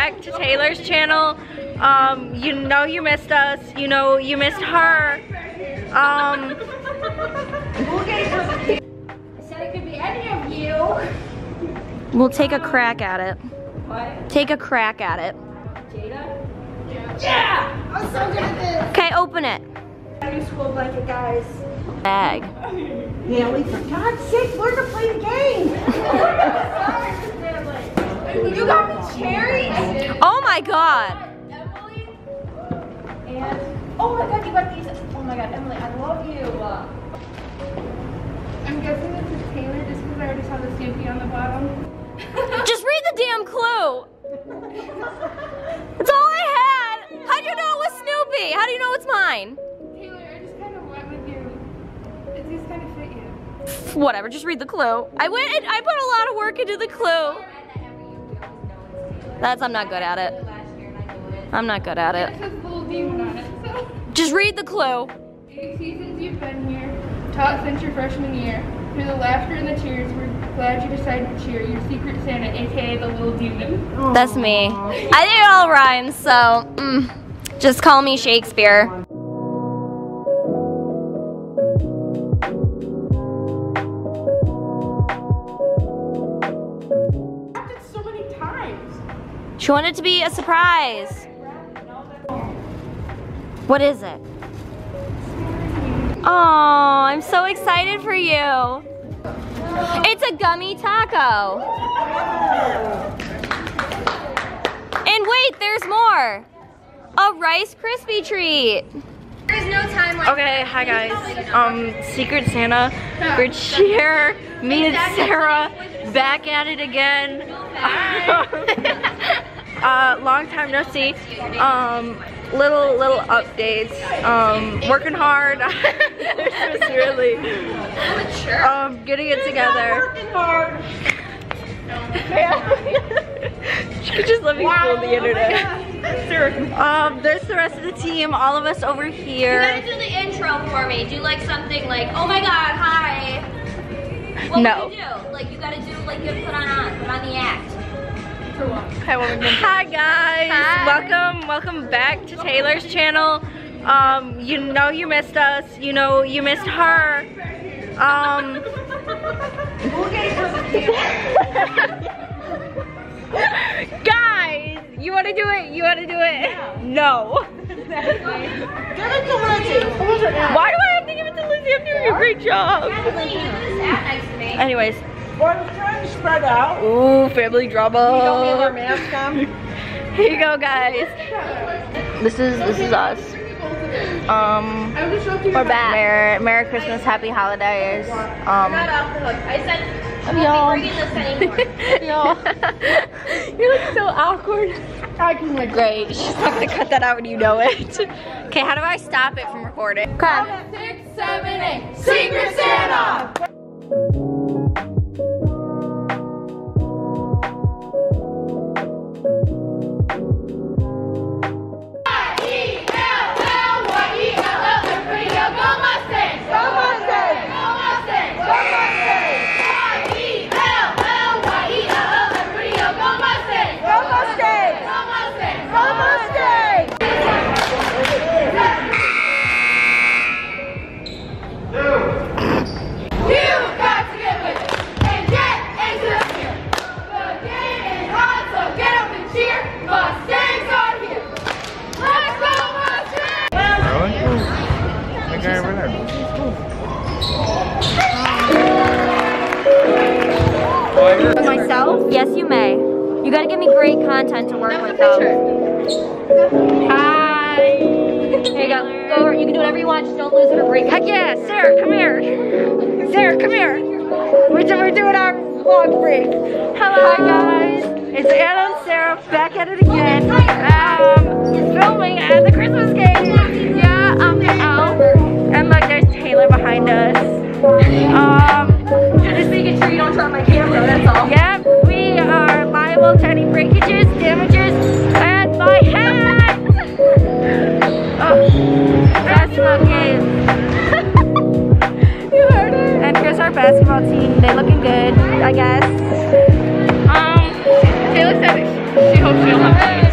back to Taylor's channel. You know you missed us. You know you missed her. I said it could be any of you. We'll take a crack at it. What? Take a crack at it. Jada? Yeah! I'm so good at Okay, open it. this. New school blanket, guys. Bag. Haley, for God's sake, learn to play the game. You got me cherries. Oh my god. Emily. And, oh my god, you got these. Oh my god, Emily, I love you. I'm guessing this is Taylor just because I already saw the Snoopy on the bottom. Just read the damn clue. That's all I had. How'd you know it was Snoopy? How do you know it's mine? Taylor, I just kind of went with you. It just kind of fit you. Whatever, just read the clue. I put a lot of work into the clue. I'm not good at it. I'm not good at It it. says little demon on it, so. Just read the clue. 8 seasons you've been here, taught since your freshman year. Through the laughter and the tears, we're glad you decided to cheer. Your secret Santa, aka the little demon. That's me. I think it all rhymes, so just call me Shakespeare. So many times. She wanted it to be a surprise. What is it? Oh, I'm so excited for you. It's a gummy taco. And wait, there's more. A Rice Krispie treat. There's no time like Okay, hi guys. Secret Santa, we're here. Me and Sarah back at it again. Long time no see. Little updates. Working hard. Just really getting it together. She could just let me fool the internet. There's the rest of the team, all of us over here. You gotta do the intro for me. Do like something like, oh my god, hi. What No. would you do? Like you gotta do like you put on the act. Hi guys, welcome back to Taylor's channel. You know you missed us, you know you missed her. Guys, you wanna do it? You wanna do it? No. Give it to Lizzie. Why do I have to give it to Lizzie? I'm doing a great job. Emily, you do this act next to me. Anyways. Well, I was trying to spread out. Ooh, family drama. You don't need our mask on. Here you go, guys. This is us. We're back. Merry Christmas, Happy Holidays. Not off the hook. I said, I'm Y'all. not bringing this anymore. You look so awkward. I can like Great. She's not gonna cut that out when you know it. Okay, how do I stop it from recording? Okay. 6, 7, 8. Secret Santa! Myself? Yes, you may. You gotta give me great content to work with though. Hi. Here you go. Go over. You can do whatever you want. Just don't lose it or break it. Heck yeah, Sarah, come here. Sarah, come here. We're doing our vlog break. Hello. Hi guys. It's Anna and Sarah back at it again. Filming at the Christmas game. Yeah, I'm the elf. And look, there's Taylor behind us. Just making sure you don't drop my camera, that's all. Yep, we are liable to any breakages, damages, and my hat! Basketball game. You heard it? And here's our basketball team. They're looking good, I guess. Taylor said she hopes she don't have to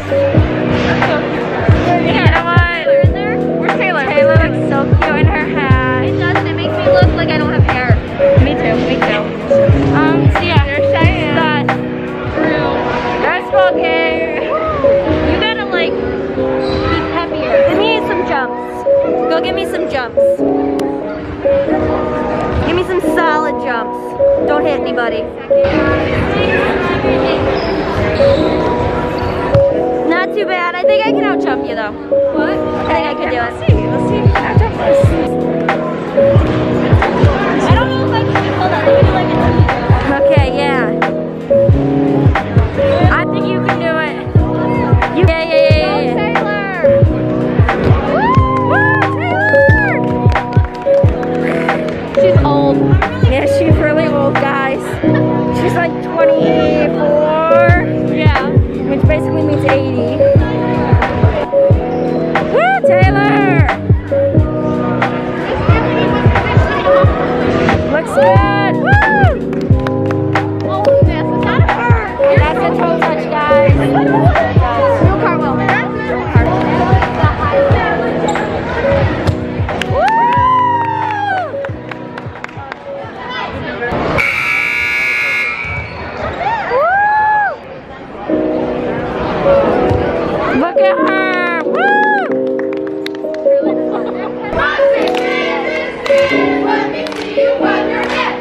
Don't hit anybody. Not too bad. I think I can outjump you though. What? I think I could do it. Let's see. Outjump us. I don't know if I can. Hold on. Let me do like a. Okay, yeah. I think you can do it. Yeah. She's old. Yeah, she's really old, guys. She's like 24. Yeah. Which basically means 80. Woo, Taylor! Looks good. Woo! Oh, that's not her. That's a toe touch, guys. No cartwheel. Look at her! Woo! Let me see you on your neck.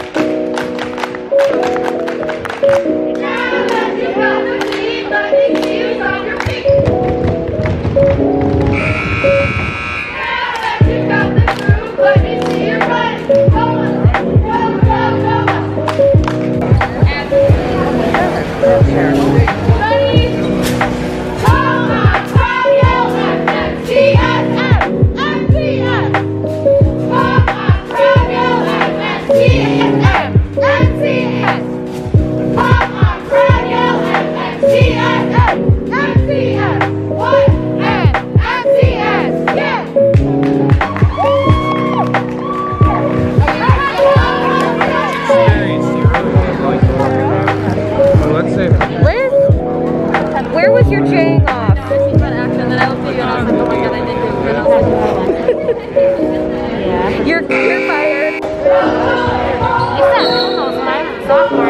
Now that you got the lead, let me see you on your feet. Now that you got the groove, let me see you run. Come on, Ready? Come on, crowd, yell MTSM, MTS. Come on, crowd, yell MTSM, MTS. Come on, crowd, yell MTSM, MTS. What? MTS, yeah. Let's see. Liz? Where was your jang off? Then I looked at you and I was like, oh my god, I did You're fired. It's not those when I was a sophomore.